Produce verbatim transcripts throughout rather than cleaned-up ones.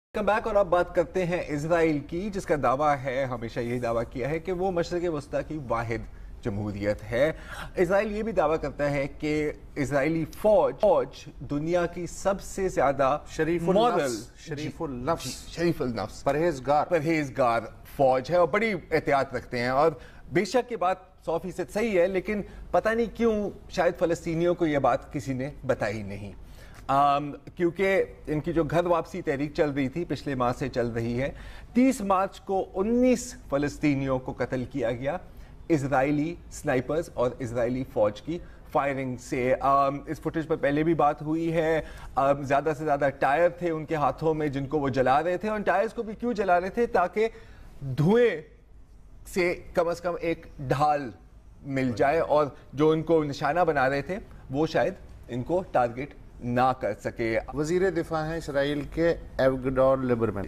Come back اور اب بات کرتے ہیں اسرائیل کی، جس کا دعویٰ ہے، ہمیشہ یہی دعویٰ کیا ہے کہ وہ مشرق وسطیٰ کی واحد جمہوریت ہے۔ اسرائیل یہ بھی دعویٰ کرتا ہے کہ اسرائیلی فوج فوج دنیا کی سب سے زیادہ شریف النفس شریف النفس شریف النفس پرہیزگار پرہیزگار فوج ہے اور بڑی احتیاط رکھتے ہیں۔ اور بے شک یہ بات سو فیصد صحیح ہے، لیکن پتہ نہیں کیوں شاید فلسطینیوں کو یہ بات کسی نے بتائی نہیں، آم, کیونکہ ان کی جو گھر واپسی تحریک چل رہی تھی، پچھلے ماہ سے چل رہی ہے۔ تیس مارچ کو انیس فلسطینیوں کو قتل کیا گیا اسرائیلی سنائپرز اور اسرائیلی فوج کی فائرنگ سے۔ آم, اس فوٹیج پر پہلے بھی بات ہوئی ہے۔ آم, زیادہ سے زیادہ ٹائر تھے ان کے ہاتھوں میں جن کو وہ جلا رہے تھے، اور ٹائرز کو بھی کیوں جلا رہے تھے؟ تاکہ دھوئیں سے کم از کم ایک ڈھال مل جائے اور جو ان کو نشانہ بنا رہے تھے وہ شاید ان کو ٹارگٹ نہ کر سکے۔ وزیر دفاع ہیں اسرائیل کے ایوگڈور لیبرمن،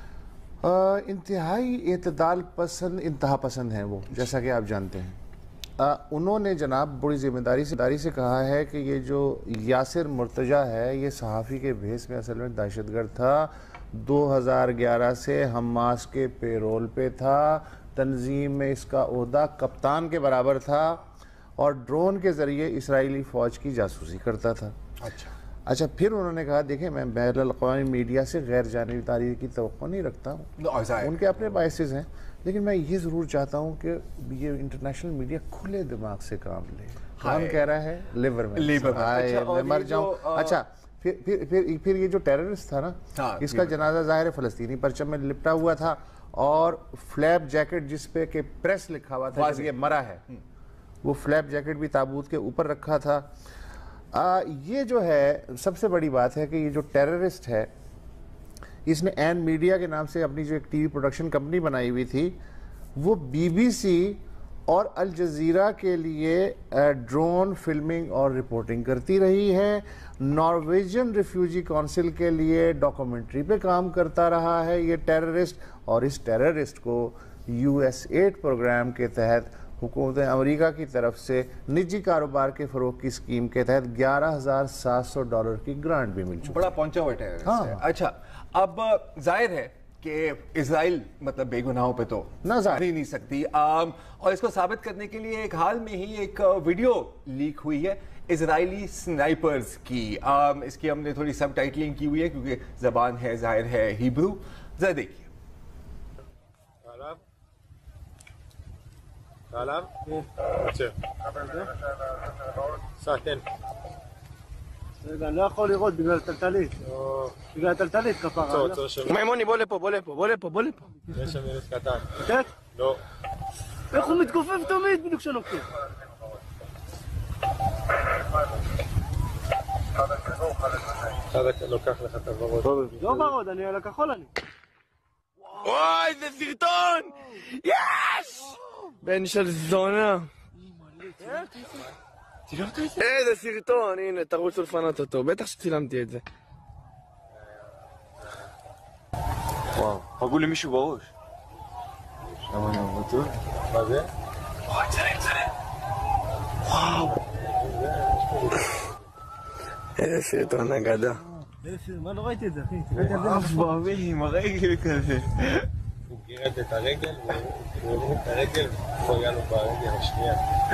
انتہائی اعتدال پسند انتہا پسند ہیں وہ، جیسا کہ آپ جانتے ہیں۔ انہوں نے جناب بڑی ذمہ داری سے داری سے کہا ہے کہ یہ جو یاسر مرتجہ ہے یہ صحافی کے بھیس میں اصل میں دہشت گرد تھا، دو ہزار گیارہ سے حماس کے پیرول پہ تھا، تنظیم میں اس کا عہدہ کپتان کے برابر تھا اور ڈرون کے ذریعے اسرائیلی فوج کی جاسوسی کرتا تھا۔ اچھا اچھا پھر انہوں نے کہا دیکھیں میں بین الاقوامی میڈیا سے غیر جانبداری کی توقع نہیں رکھتا ہوں، ان کے اپنے بائسز ہیں، لیکن میں یہ ضرور چاہتا ہوں کہ یہ انٹرنیشنل میڈیا کھلے دماغ سے کام لے۔ کون کہہ رہا ہے؟ لیبرمن۔ مر جاؤں۔ اچھا پھر پھر یہ جو ٹیررسٹ تھا نا، اس کا جنازہ ظاہر فلسطینی پرچم میں لپٹا ہوا تھا اور فلیپ جیکٹ جس پہ کہ پریس لکھا ہوا تھا یہ مرا ہے، وہ فلیپ جیکٹ بھی تابوت کے اوپر رکھا تھا۔ آ, یہ جو ہے سب سے بڑی بات ہے کہ یہ جو ٹیررسٹ ہے اس نے این میڈیا کے نام سے اپنی جو ایک ٹی وی پروڈکشن کمپنی بنائی ہوئی تھی، وہ بی بی سی اور الجزیرہ کے لیے ڈرون فلمنگ اور رپورٹنگ کرتی رہی ہے، نارویجن ریفیوجی کونسل کے لیے ڈاکومنٹری پہ کام کرتا رہا ہے یہ ٹیررسٹ، اور اس ٹیررسٹ کو یو ایس ایڈ پروگرام کے تحت حکومت امریکہ کی طرف سے نجی کاروبار کے فروغ کی اسکیم کے تحت گیارہ ہزار سات سو ڈالر کی گرانٹ بھی مل چکی۔ بڑا پہنچا ہوا ٹیررسٹ ہے۔ اچھا اب ظاہر ہے کہ اسرائیل مطلب بے گناہوں پہ تو نہ ظاہر ہی نہیں سکتی، اور اس کو ثابت کرنے کے لیے ایک حال میں ہی ایک ویڈیو لیک ہوئی ہے اسرائیلی سنائپرز کی۔ اس کی ہم نے تھوڑی سب ٹائٹلنگ کی ہوئی ہے کیونکہ زبان ہے ظاہر ہے ہیبرو، ذرا دیکھیے۔ سلام ساعتين לא יכול לראות בגלל טלטלית, בגלל טלטלית כפרה. מימוני בוא לפה, בוא לפה, בוא לפה, בוא לפה. יש שם ילד קטן. לתת? לא. איך הוא מתכופף תמיד בדיוק שנוקטים? אחד לוקח לך את הוורוד. לא ורוד, אני על הכחול אני. וואי, זה סרטון! יש! בן של זונה. איזה סרטון, הנה, תרוצו לפנות אותו, בטח שצילמתי את זה. וואו, פגעו לי מישהו בראש. למה אני רוצה? מה זה? וואי, צלם, צלם. וואו. איזה סרטון אגדה. מה לא ראיתי את זה, אחי? אף באוויר עם הרגל כזה. הוא גירד את הרגל, והוא הוריד את הרגל, הוא היה לו ברגל השנייה.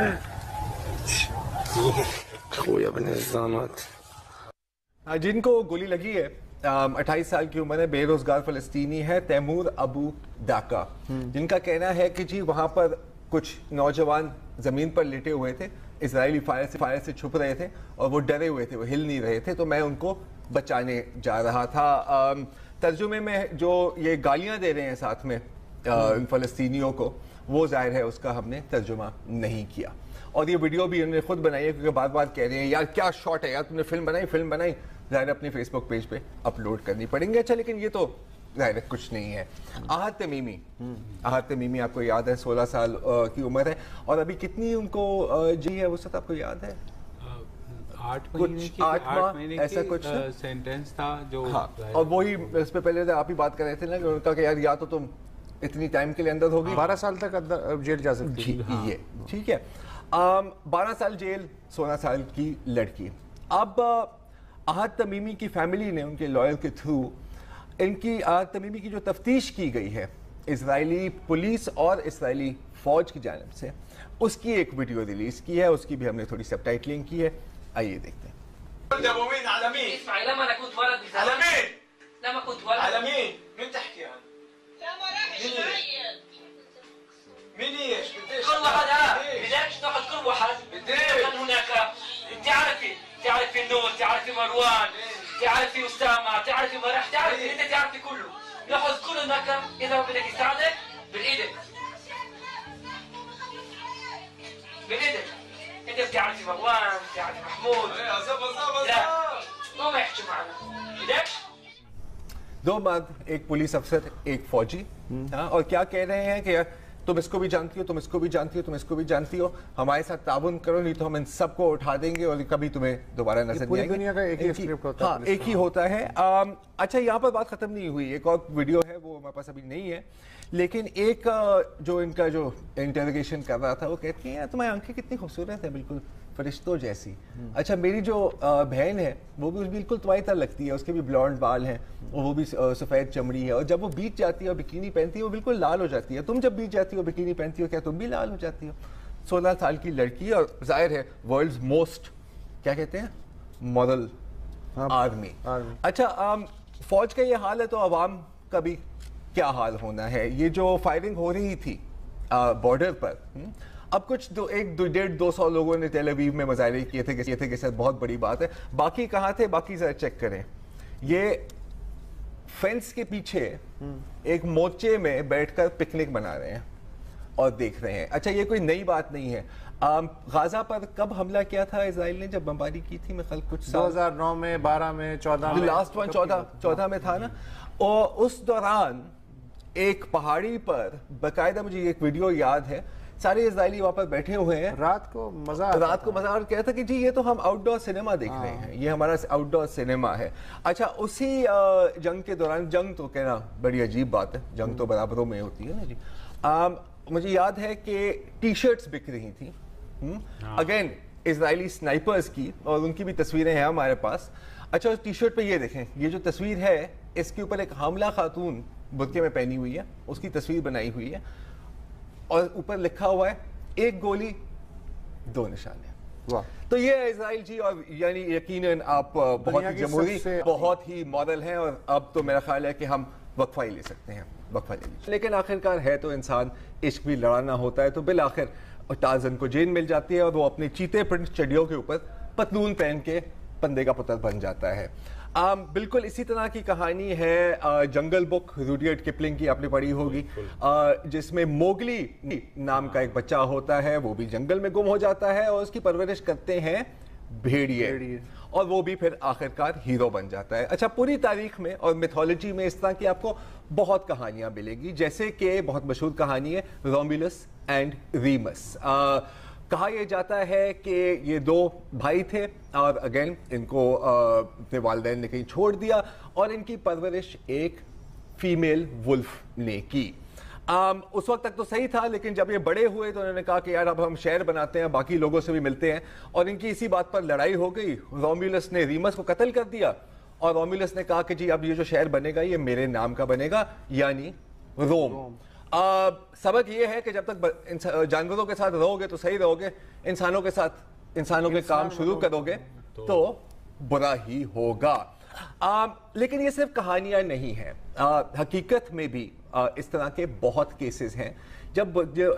خویا بنے زامت جن کو گولی لگی ہے اٹھائیس سال کی عمر ہے، بے روزگار فلسطینی ہے تیمور ابو داکا، جن کا کہنا ہے کہ جی وہاں پر کچھ نوجوان زمین پر لیٹے ہوئے تھے، اسرائیلی فائر سے فائر سے چھپ رہے تھے اور وہ ڈرے ہوئے تھے، وہ ہل نہیں رہے تھے، تو میں ان کو بچانے جا رہا تھا۔ ترجمے میں جو یہ گالیاں دے رہے ہیں ساتھ میں ان فلسطینیوں کو، وہ ظاہر ہے اس کا ہم نے ترجمہ نہیں کیا، اور یہ ویڈیو بھی انہوں نے خود بنائی ہے کیونکہ بار بار کہہ رہے ہیں یار کیا شاٹ ہے یار، تم نے فلم بنائی فلم بنائی ظاہر اپنے فیس بک پیج پہ اپلوڈ کرنی پڑیں گے۔ اچھا لیکن یہ تو ظاہر کچھ نہیں ہے۔ احد تمیمی احد تمیمی آپ کو یاد ہے، سولہ سال کی عمر ہے، اور ابھی کتنی ان کو جی ہے وسعت آپ کو یاد ہے؟ آٹھ مہینے کی آٹھ مہینے ایسا کچھ سینٹنس تھا جو، اور وہی اس پہ پہلے آپ ہی بات کر رہے تھے نا کہ ان کا کہ یار یا تو تم اتنی ٹائم کے لیے اندر ہوگی، بارہ سال تک اندر جیل جا سکتی ہے، یہ ٹھیک ہے، بارہ سال جیل، سولہ سال کی لڑکی۔ اب احد تمیمی کی فیملی نے ان کے لائر کے تھرو ان کی تمیمی کی جو تفتیش کی گئی ہے اسرائیلی پولیس اور اسرائیلی فوج کی جانب سے، اس کی ایک ویڈیو ریلیز کی ہے، اس کی بھی ہم نے تھوڑی سب ٹائٹلنگ کی ہے، آئیے دیکھتے ہیں۔ ابو مين على مين؟ اسمع لما انا كنت ولد على مين؟ لما كنت ولد على مين؟ مين تحكي عنه؟ لا ما راح يشتغل مين ايش؟ بديش كل واحد ها بدكش تاخذ كل واحد بديش هناك تعرفي تعرفي نور تعرفي مروان تعرفي اسامه تعرفي مرح تعرفي انت تعرفي كله ناخذ كل هناك اذا بدك يساعدك بالايدك بالايدك انت بتعرفي مروان بتعرفي محمود لا مو ما يحكي معنا بدك دو مرد ایک پولیس افسر ایک فوجی، ہاں، اور کیا کہہ رہے ہیں کہ تم اس کو بھی جانتی ہو، تم اس کو بھی جانتی ہو، تم اس کو بھی جانتی ہو، ہمارے ساتھ تعاون کرو نہیں تو ہم ان سب کو اٹھا دیں گے اور کبھی تمہیں دوبارہ نظر نہیں آئیں گے۔ دنیا کا ایک ہی اسکرپٹ ہوتا ہے، ہاں ایک ہی ہوتا ہے۔ اچھا یہاں پر بات ختم نہیں ہوئی، ایک اور ویڈیو ہے وہ ہمارے پاس ابھی نہیں ہے، لیکن ایک جو ان کا جو انٹروگیشن کر رہا تھا وہ کہتی ہیں تمہاری آنکھیں کتنی خوبصورت ہیں، بالکل فرشتوں جیسی۔ اچھا میری جو بہن ہے وہ بھی بالکل تمہاری طرح لگتی ہے، اس کے بھی بلانڈ بال ہیں اور وہ بھی سفید چمڑی ہے، اور جب وہ بیچ جاتی ہے اور بکینی پہنتی ہے وہ بالکل لال ہو جاتی ہے۔ تم جب بیچ جاتی ہو بکینی پہنتی ہو کیا تم بھی لال ہو جاتی ہو؟ سولہ سال کی لڑکی اور ظاہر ہے ورلڈز موسٹ کیا کہتے ہیں ماڈل آرمی۔ اچھا فوج کا یہ حال ہے تو عوام کا بھی کیا حال ہونا ہے؟ یہ جو فائرنگ ہو رہی تھی بارڈر پر، اب کچھ دو ایک دو ڈیڑھ دو سو لوگوں نے تیل اویو میں مظاہرے کیے تھے کہ کہ سر بہت بڑی بات ہے، باقی کہاں تھے؟ باقی ذرا چیک کریں، یہ فینس کے پیچھے ایک موچے میں بیٹھ کر پکنک بنا رہے ہیں اور دیکھ رہے ہیں۔ اچھا یہ کوئی نئی بات نہیں ہے، غازہ پر کب حملہ کیا تھا اسرائیل نے؟ جب بمباری کی تھی میں خلق کچھ دو ہزار نو میں، بارہ میں، چودہ میں، لاسٹ ون چودہ چودہ میں تھا نا، اور اس دوران ایک پہاڑی پر باقاعدہ مجھے ایک ویڈیو یاد ہے، سارے اسرائیلی وہاں پر بیٹھے ہوئے ہیں، رات کو مزہ رات کو مزہ اور کہتا کہ جی یہ تو ہم آؤٹ ڈور سنیما دیکھ رہے ہیں، یہ ہمارا آؤٹ ڈور سنیما ہے۔ اچھا اسی جنگ کے دوران، جنگ تو کہنا بڑی عجیب بات ہے، جنگ تو برابروں میں ہوتی ہے نا جی، مجھے یاد ہے کہ ٹی شرٹس بک رہی تھیں اگین اسرائیلی سنائپرز کی، اور ان کی بھی تصویریں ہیں ہمارے پاس۔ اچھا اس ٹی شرٹ پہ یہ دیکھیں، یہ جو تصویر ہے اس کے اوپر ایک حاملہ خاتون برقعے میں پہنی ہوئی ہے، اس کی تصویر بنائی ہوئی ہے، اور اوپر لکھا ہوا ہے ایک گولی دو نشانے۔ تو یہ اسرائیل جی، اور یعنی یقیناً آپ بہت ہی جمہوری، بہت ہی ماڈل ہیں، اور اب تو میرا خیال ہے کہ ہم وقفہ ہی لے سکتے ہیں، وقفہ لے لیجیے۔ لیکن آخرکار ہے تو انسان، عشق بھی لڑانا ہوتا ہے، تو بالآخر ٹارزن کو جین مل جاتی ہے اور وہ اپنے چیتے پرنٹ چڑیوں کے اوپر پتلون پہن کے پندے کا پتر بن جاتا ہے۔ آم بالکل اسی طرح کی کہانی ہے جنگل بک، روڈیارڈ کپلنگ کی آپ نے پڑھی ہوگی، جس میں موگلی نام کا ایک بچہ ہوتا ہے، وہ بھی جنگل میں گم ہو جاتا ہے اور اس کی پرورش کرتے ہیں بھیڑیے، اور وہ بھی پھر آخرکار ہیرو بن جاتا ہے۔ اچھا پوری تاریخ میں اور میتھولوجی میں اس طرح کی آپ کو بہت کہانیاں ملے گی، جیسے کہ بہت مشہور کہانی ہے رومیولس اینڈ ریمس۔ کہا یہ جاتا ہے کہ یہ دو بھائی تھے اور اگین ان کو اپنے والدین نے کہیں چھوڑ دیا اور ان کی پرورش ایک فیمیل ولف نے کی۔ اس وقت تک تو صحیح تھا، لیکن جب یہ بڑے ہوئے تو انہوں نے کہا کہ یار اب ہم شہر بناتے ہیں، باقی لوگوں سے بھی ملتے ہیں، اور ان کی اسی بات پر لڑائی ہو گئی۔ رومیولس نے ریمس کو قتل کر دیا اور رومیولس نے کہا کہ جی اب یہ جو شہر بنے گا یہ میرے نام کا بنے گا، یعنی روم۔ سبق یہ ہے کہ جب تک جانوروں کے ساتھ رہو گے تو صحیح رہو گے، انسانوں کے ساتھ انسانوں کے کام شروع کرو گے تو برا ہی ہوگا۔ لیکن یہ صرف کہانیاں نہیں ہیں، حقیقت میں بھی اس طرح کے بہت کیسز ہیں جب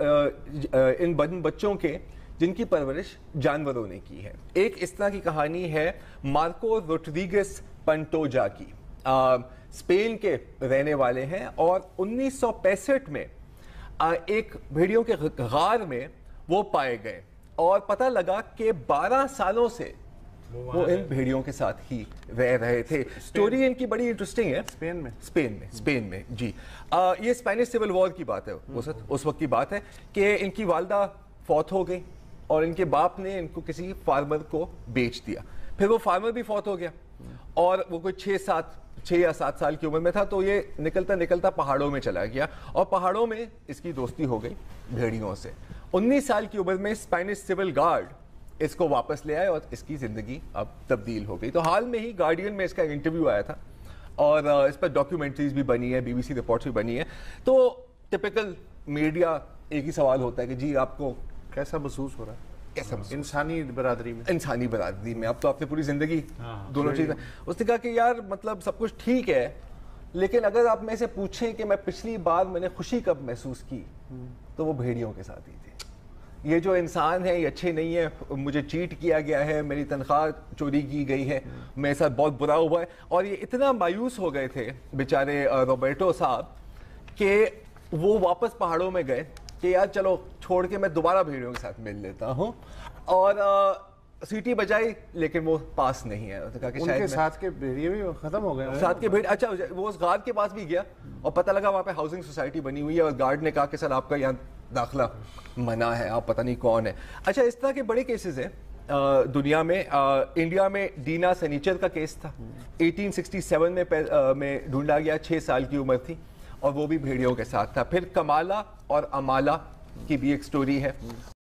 ان بچوں کے جن کی پرورش جانوروں نے کی ہے۔ ایک اس طرح کی کہانی ہے مارکو روڈریگز پنٹوجا کی، اسپین کے رہنے والے ہیں، اور انیس سو پینسٹھ میں ایک بھیڑیوں کے غار میں وہ پائے گئے اور پتہ لگا کہ بارہ سالوں سے وہ ان بھیڑیوں کے ساتھ ہی رہ رہے تھے۔ سٹوری ان کی بڑی انٹرسٹنگ ہے۔ اسپین میں اسپین میں اسپین میں جی، یہ اسپینش سول وار کی بات ہے، اس وقت کی بات ہے کہ ان کی والدہ فوت ہو گئی اور ان کے باپ نے ان کو کسی فارمر کو بیچ دیا، پھر وہ فارمر بھی فوت ہو گیا اور وہ کوئی چھ سات چھ یا سات سال کی عمر میں تھا، تو یہ نکلتا نکلتا پہاڑوں میں چلا گیا اور پہاڑوں میں اس کی دوستی ہو گئی بھیڑیوں سے۔ انیس سال کی عمر میں اسپینش سول گارڈ اس کو واپس لے آئے اور اس کی زندگی اب تبدیل ہو گئی۔ تو حال میں ہی گارڈین میں اس کا انٹرویو آیا تھا، اور اس پر ڈاکیومنٹریز بھی بنی ہے, بی بی سی رپورٹس بھی بنی ہیں. تو ٹپکل میڈیا ایک ہی سوال ہوتا ہے کہ جی آپ کو کیسا محسوس ہو رہا ہے کیسا انسانی برادری میں انسانی برادری میں اب تو آپ نے پوری زندگی دونوں چیزیں. اس نے کہا کہ یار مطلب سب کچھ ٹھیک ہے, لیکن اگر آپ میں سے پوچھیں کہ میں پچھلی بار میں نے خوشی کب محسوس کی تو وہ بھیڑیوں کے ساتھ ہی تھی. یہ جو انسان ہے یہ اچھے نہیں ہے, مجھے چیٹ کیا گیا ہے, میری تنخواہ چوری کی گئی ہے, میرے ساتھ بہت برا ہوا ہے. اور یہ اتنا مایوس ہو گئے تھے بیچارے روبرٹو صاحب کہ وہ واپس پہاڑوں میں گئے کہ یار چلو چھوڑ کے میں دوبارہ بھیڑیوں کے ساتھ مل لیتا ہوں, اور سیٹی بجائی لیکن وہ پاس نہیں ہے. ان کے ساتھ کے بھیڑیے بھی ختم ہو گئے ساتھ کے بھیڑ. اچھا وہ اس غار کے پاس بھی گیا اور پتہ لگا وہاں پہ ہاؤسنگ سوسائٹی بنی ہوئی ہے, اور گارڈ نے کہا کہ سر آپ کا یہاں داخلہ منع ہے, آپ پتہ نہیں کون ہے. اچھا اس طرح کے بڑے کیسز ہیں دنیا میں. انڈیا میں ڈینا سنیچر کا کیس تھا, ایٹین سکسٹی سیون میں میں ڈھونڈا گیا, چھ سال کی عمر تھی, اور وہ بھی بھیڑیوں کے ساتھ تھا. پھر کمالا اور امالا کی بھی ایک سٹوری ہے,